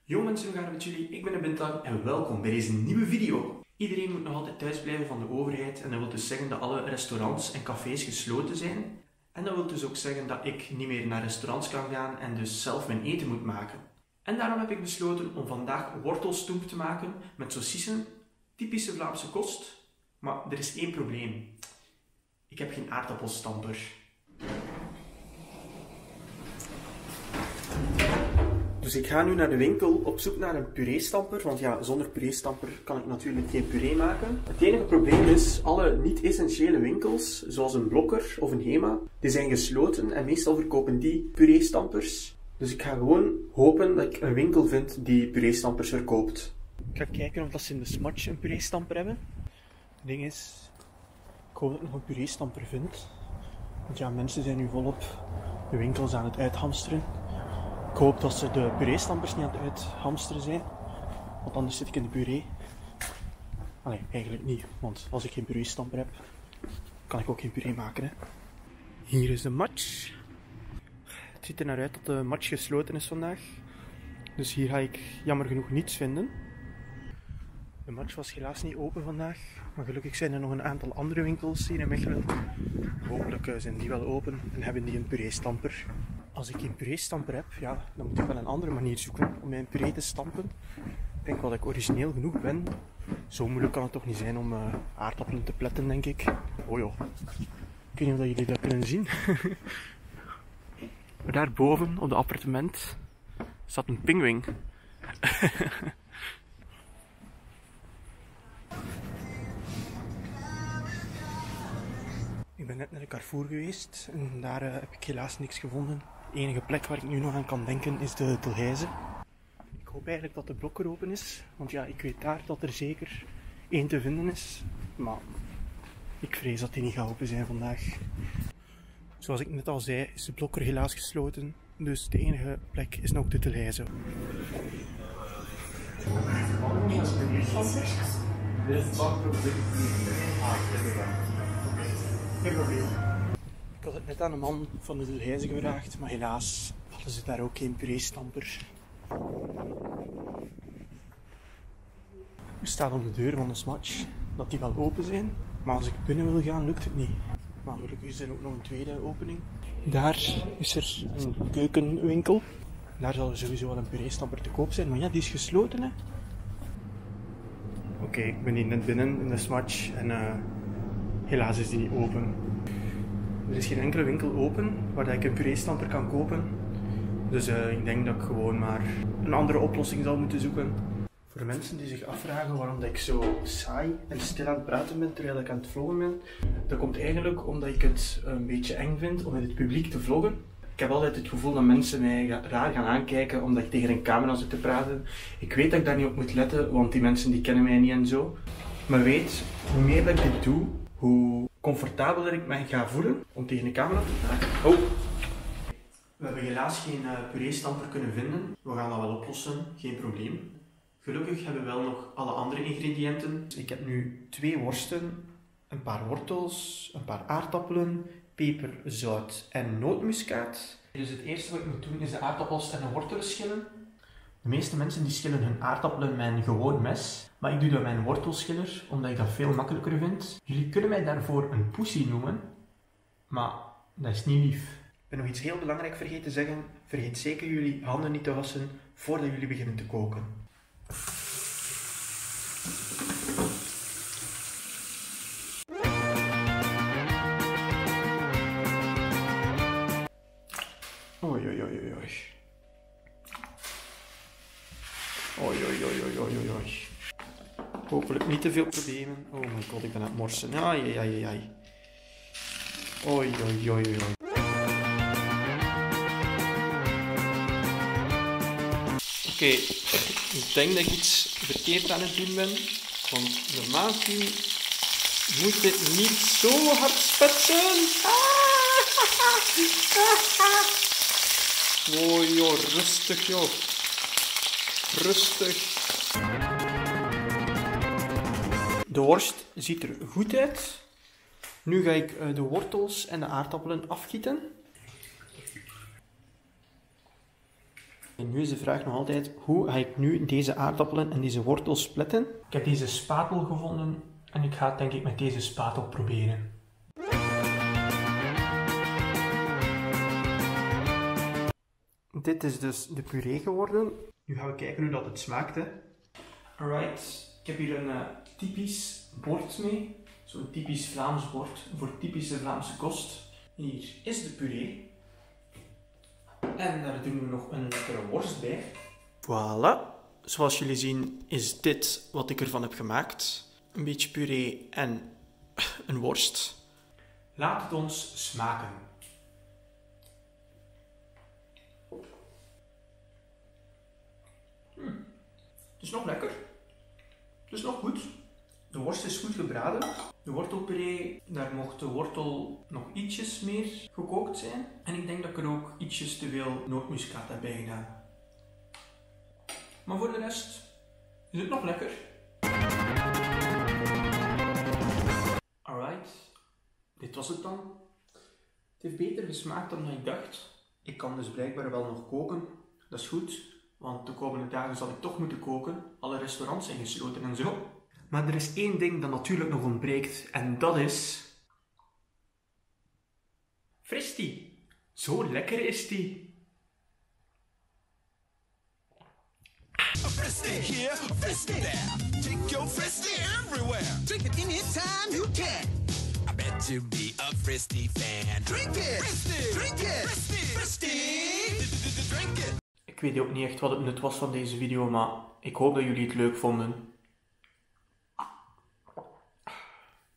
Yo mensen, hoe gaat het met jullie? Ik ben de Bintang en welkom bij deze nieuwe video. Iedereen moet nog altijd thuis blijven van de overheid en dat wil dus zeggen dat alle restaurants en cafés gesloten zijn. En dat wil dus ook zeggen dat ik niet meer naar restaurants kan gaan en dus zelf mijn eten moet maken. En daarom heb ik besloten om vandaag wortelstoemp te maken met saucissen, typische Vlaamse kost. Maar er is één probleem. Ik heb geen aardappelstamper. Dus ik ga nu naar de winkel op zoek naar een pureestamper, want ja, zonder pureestamper kan ik natuurlijk geen puree maken. Het enige probleem is, alle niet-essentiële winkels, zoals een Blokker of een Hema, die zijn gesloten en meestal verkopen die pureestampers. Dus ik ga gewoon hopen dat ik een winkel vind die pureestampers verkoopt. Ik ga kijken of ze in de Smatch een pureestamper hebben. Het ding is, ik hoop dat ik nog een pureestamper vind. Want ja, mensen zijn nu volop de winkels aan het uithamsteren. Ik hoop dat ze de pureestampers niet aan het uithamsteren zijn, want anders zit ik in de puree. Nee, eigenlijk niet, want als ik geen pureestamper heb, kan ik ook geen puree maken. Hè. Hier is de match. Het ziet er naar uit dat de match gesloten is vandaag, dus hier ga ik jammer genoeg niets vinden. De match was helaas niet open vandaag, maar gelukkig zijn er nog een aantal andere winkels hier in Mechelen. Hopelijk zijn die wel open en hebben die een pureestamper. Als ik geen pureestamper heb, ja, dan moet ik wel een andere manier zoeken om mijn puree te stampen. Ik denk wel dat ik origineel genoeg ben. Zo moeilijk kan het toch niet zijn om aardappelen te pletten, denk ik. Oh joh. Ik weet niet of jullie dat kunnen zien. Maar daarboven, op het appartement, staat een pinguïn. Ik ben net naar de Carrefour geweest en daar heb ik helaas niks gevonden. De enige plek waar ik nu nog aan kan denken is de Telheize. Ik hoop eigenlijk dat de Blokker open is, want ja, ik weet daar dat er zeker één te vinden is. Maar ik vrees dat die niet gaat open zijn vandaag. Zoals ik net al zei, is de Blokker helaas gesloten, dus de enige plek is nog de Telheize. Geen probleem. Ik had het net aan een man van de Telheize gevraagd, maar helaas hadden ze daar ook geen pureestamper. Er staat op de deur van de Smatch dat die wel open zijn, maar als ik binnen wil gaan lukt het niet. Maar gelukkig is er ook nog een tweede opening. Daar is er een keukenwinkel. Daar zal er sowieso wel een pureestamper te koop zijn, maar ja, die is gesloten hè. Oké, ik ben hier net binnen in de Smatch en helaas is die niet open. Er is geen enkele winkel open waar ik een pureestamper kan kopen. Dus ik denk dat ik gewoon maar een andere oplossing zal moeten zoeken. Voor de mensen die zich afvragen waarom dat ik zo saai en stil aan het praten ben terwijl ik aan het vloggen ben, dat komt eigenlijk omdat ik het een beetje eng vind om in het publiek te vloggen. Ik heb altijd het gevoel dat mensen mij raar gaan aankijken omdat ik tegen een camera zit te praten. Ik weet dat ik daar niet op moet letten, want die mensen die kennen mij niet en zo. Maar weet, hoe meer dat ik dit doe, hoe comfortabeler ik mij ga voelen om tegen de camera te praten. Oh! We hebben helaas geen pureestamper kunnen vinden. We gaan dat wel oplossen, geen probleem. Gelukkig hebben we wel nog alle andere ingrediënten. Ik heb nu 2 worsten, een paar wortels, een paar aardappelen, peper, zout en nootmuskaat. Dus het eerste wat ik moet doen is de aardappels en de wortelen schillen. De meeste mensen die schillen hun aardappelen met een gewoon mes, maar ik doe dat met een wortelschiller, omdat ik dat veel makkelijker vind. Jullie kunnen mij daarvoor een poesie noemen, maar dat is niet lief. Ik ben nog iets heel belangrijk vergeten te zeggen. Vergeet zeker jullie handen niet te wassen voordat jullie beginnen te koken. Oei, oei, oei, oei. Oei, oei, oei, oei, oei, oei. Hopelijk niet te veel problemen. Oh my god, ik ben aan het morsen. Ai, ai, ai, ai. Oei, oei, oei, oei. Oké, ik denk dat ik iets verkeerd aan het doen ben. Want normaal gezien moet dit niet zo hard spetsen. Oh joh, rustig joh. Rustig. De worst ziet er goed uit. Nu ga ik de wortels en de aardappelen afgieten. En nu is de vraag nog altijd, hoe ga ik nu deze aardappelen en deze wortels splitten? Ik heb deze spatel gevonden en ik ga het denk ik met deze spatel proberen. Dit is dus de puree geworden. Nu gaan we kijken hoe dat het smaakt. Hè. Alright, ik heb hier een typisch bord mee. Zo'n typisch Vlaams bord voor typische Vlaamse kost. Hier is de puree. En daar doen we nog een lekkere worst bij. Voilà. Zoals jullie zien is dit wat ik ervan heb gemaakt. Een beetje puree en een worst. Laat het ons smaken. Het is nog lekker. Het is nog goed. De worst is goed gebraden. De wortelpuree, daar mocht de wortel nog ietsjes meer gekookt zijn. En ik denk dat ik er ook ietsjes te veel nootmuskaat heb bij gedaan. Maar voor de rest is het nog lekker. Alright, dit was het dan. Het heeft beter gesmaakt dan ik dacht. Ik kan dus blijkbaar wel nog koken. Dat is goed, want de komende dagen zal ik toch moeten koken. Alle restaurants zijn gesloten en zo. Maar er is één ding dat natuurlijk nog ontbreekt en dat is... Fristi. Zo lekker is die. Fristi here, Fristi there. Take your Fristi everywhere. Drink it anytime you can. I bet you be a Fristi fan. Drink it, Fristi. Drink it, Fristi. Fristi. Drink it. Ik weet ook niet echt wat het nut was van deze video, maar ik hoop dat jullie het leuk vonden.